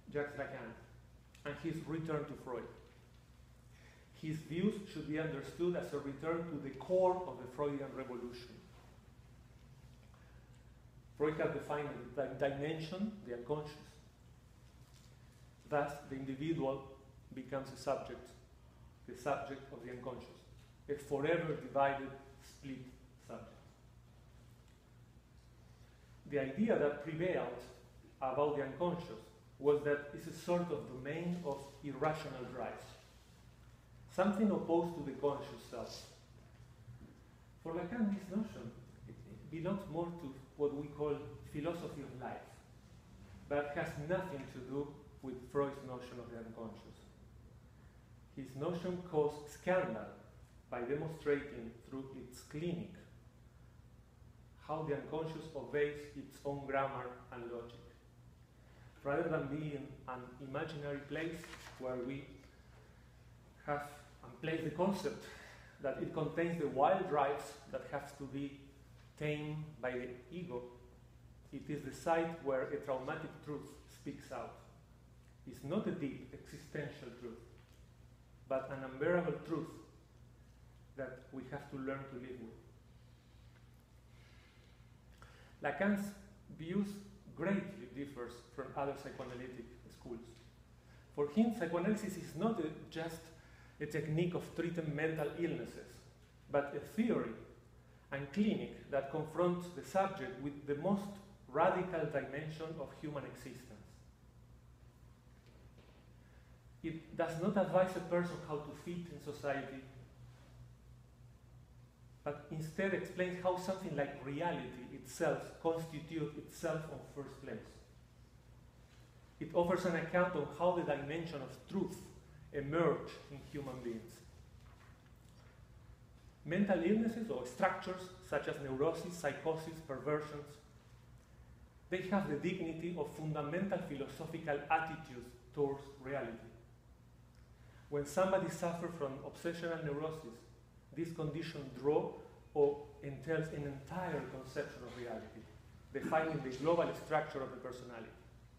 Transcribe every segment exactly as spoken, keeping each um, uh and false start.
Jacques Lacan, and his return to Freud. His views should be understood as a return to the core of the Freudian revolution. Freud had defined the dimension, the unconscious. Thus, the individual becomes a subject, the subject of the unconscious, a forever divided, split subject. The idea that prevailed about the unconscious was that it's a sort of domain of irrational drives, something opposed to the conscious self. For Lacan, this notion it, it belongs more to what we call philosophy of life, but has nothing to do with Freud's notion of the unconscious. His notion caused scandal by demonstrating through its clinic how the unconscious obeys its own grammar and logic. Rather than being an imaginary place where we have and place the concept that it contains the wild drives that have to be tamed by the ego, it is the site where a traumatic truth speaks out. It's not a deep existential truth, but an unbearable truth that we have to learn to live with. Lacan's views greatly differs from other psychoanalytic schools. For him, psychoanalysis is not a, just a technique of treating mental illnesses, but a theory and clinic that confronts the subject with the most radical dimension of human existence. It does not advise a person how to fit in society, but instead explains how something like reality itself constitutes itself in the first place. It offers an account of how the dimension of truth emerge in human beings. Mental illnesses or structures such as neurosis, psychosis, perversions, they have the dignity of fundamental philosophical attitudes towards reality. When somebody suffers from obsessional neurosis, this condition draws or entails an entire conception of reality, defining the global structure of the personality.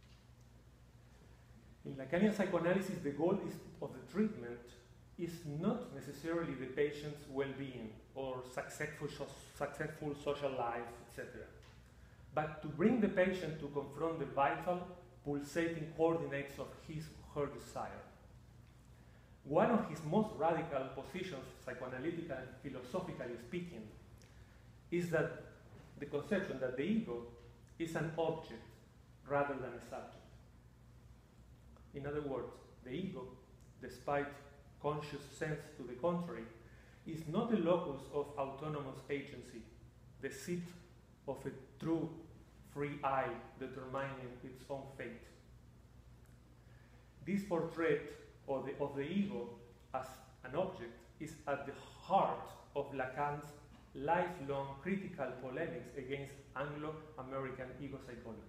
In Lacanian psychoanalysis, the goal is, of the treatment is not necessarily the patient's well-being or successful, successful social life, et cetera, but to bring the patient to confront the vital, pulsating coordinates of his or her desire. One of his most radical positions, psychoanalytically and philosophically speaking, is that the conception that the ego is an object rather than a subject. In other words, the ego, despite conscious sense to the contrary, is not a locus of autonomous agency, the seat of a true free I determining its own fate. This portrait of the, of the ego as an object is at the heart of Lacan's lifelong critical polemics against Anglo-American ego psychology,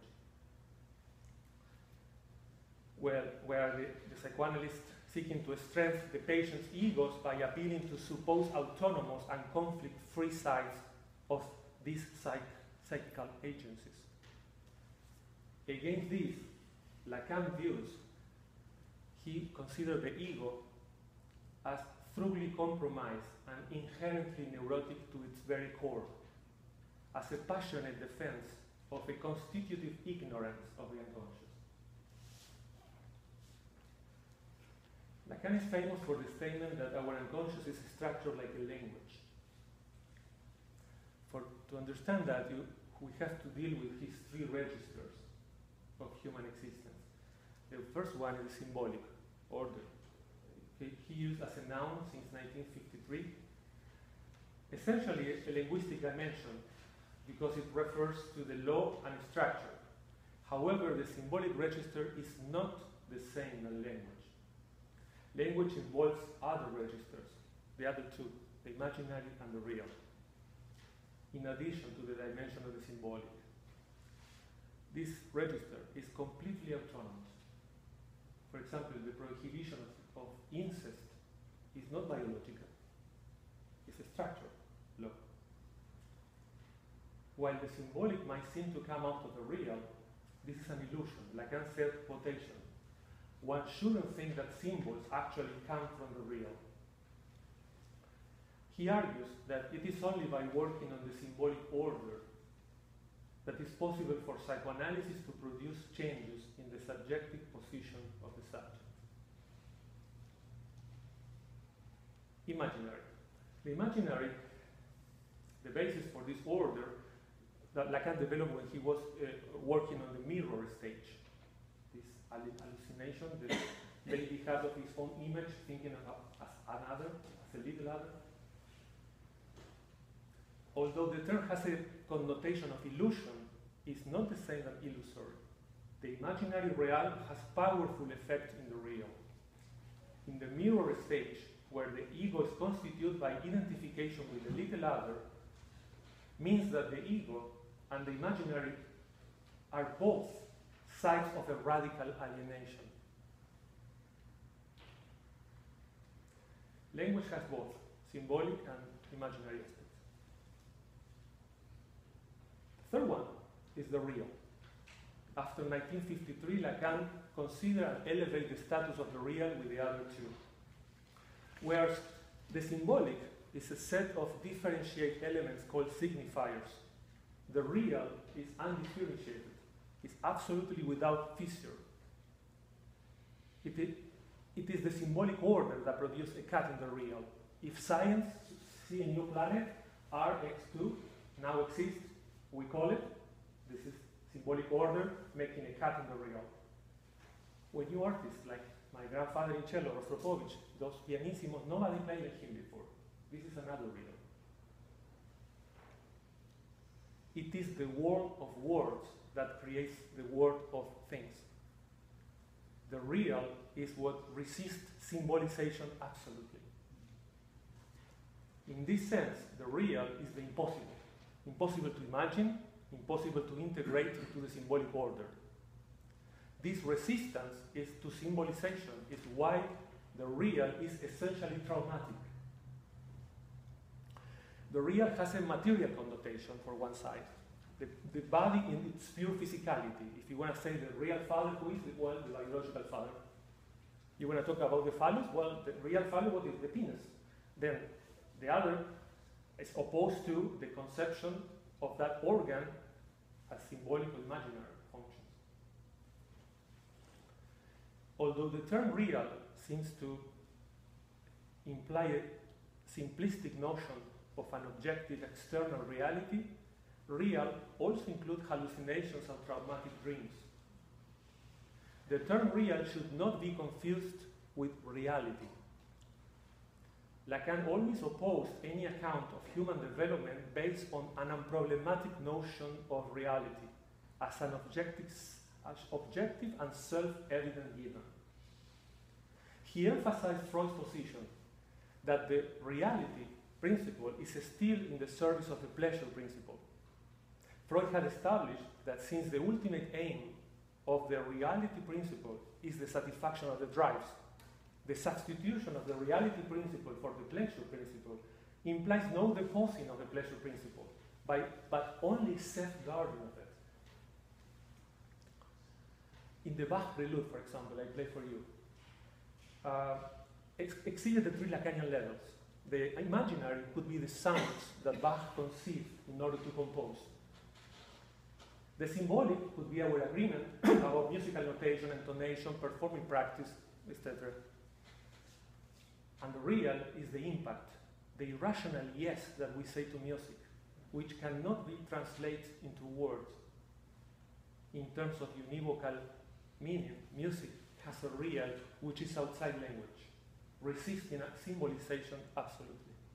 where, where the, the psychoanalyst seeking to strengthen the patient's egos by appealing to supposed autonomous and conflict-free sides of these psych psychical agencies. Against this, Lacan views he considered the ego as thoroughly compromised and inherently neurotic to its very core, as a passionate defense of a constitutive ignorance of the unconscious. Lacan is famous for the statement that our unconscious is structured like a language. For to understand that, you, we have to deal with his three registers of human existence. The first one is symbolic order. He, he used as a noun since nineteen fifty-three, essentially a linguistic dimension because it refers to the law and structure. However, the symbolic register is not the same as language. Language involves other registers, the other two, the imaginary and the real, in addition to the dimension of the symbolic. This register is completely autonomous. For example, the prohibition of, of incest is not biological. It's a structural law. While the symbolic might seem to come out of the real, this is an illusion. Lacan said quotation. one shouldn't think that symbols actually come from the real. He argues that it is only by working on the symbolic order that it's possible for psychoanalysis to produce changes in the subjective position of the subject. Imaginary. The imaginary, the basis for this order that Lacan developed when he was uh, working on the mirror stage. This hallucination, the baby has of his own image, thinking of as another, as a little other. Although the term has a connotation of illusion, it's not the same as illusory. The imaginary real has powerful effect in the real. In the mirror stage, where the ego is constituted by identification with the little other, means that the ego and the imaginary are both sides of a radical alienation. Language has both symbolic and imaginary aspects. The third one is the real. After nineteen fifty-three, Lacan considered and elevated the status of the real with the other two. Whereas the symbolic is a set of differentiated elements called signifiers. The real is undifferentiated. It's absolutely without fissure. It is, it is the symbolic order that produces a cat in the real. If science sees a new planet, R X two, now exists, we call it, this is symbolic order making a cat in the real. When you artists, like my grandfather in cello, Rostropovich, those pianissimos, nobody played like him before. This is another real. It is the world of words that creates the world of things. The real is what resists symbolization absolutely. In this sense, the real is the impossible. Impossible to imagine, impossible to integrate into the symbolic order. This resistance is to symbolization is why the real is essentially traumatic. The real has a material connotation for one side. The, the body in its pure physicality. If you want to say the real father, who is the, well, the biological father? You want to talk about the phallus? Well, the real father, what is the penis? Then the other is opposed to the conception of that organ as symbolic or imaginary functions. Although the term real seems to imply a simplistic notion of an objective external reality, real also includes hallucinations and traumatic dreams. The term real should not be confused with reality. Lacan always opposed any account of human development based on an unproblematic notion of reality as an objective, as objective and self-evident given. He emphasized Freud's position that the reality principle is still in the service of the pleasure principle. Freud had established that since the ultimate aim of the reality principle is the satisfaction of the drives, the substitution of the reality principle for the pleasure principle implies no deposing of the pleasure principle, by, but only safeguarding of it. In the Bach Prelude, for example, I play for you, uh, ex exceeded the three Lacanian levels. The imaginary could be the sounds that Bach conceived in order to compose. The symbolic could be our agreement about musical notation, intonation, performing practice, et cetera. And the real is the impact, the irrational yes that we say to music, which cannot be translated into words. In terms of univocal meaning, music has a real which is outside language, resisting symbolization absolutely.